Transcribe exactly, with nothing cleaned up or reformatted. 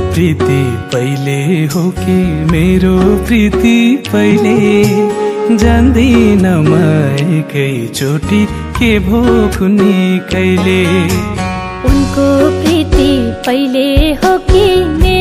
प्रीति पहिले हो कि मेरो प्रीति पहिले, जान्दिन म एकैचोटि के भो कुनै कहिले। उनको प्रीति पहिले हो कि